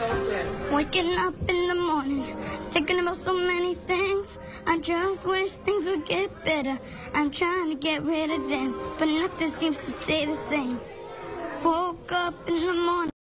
Waking up in the morning, thinking about so many things. I just wish things would get better. I'm trying to get rid of them, but nothing seems to stay the same. Woke up in the morning.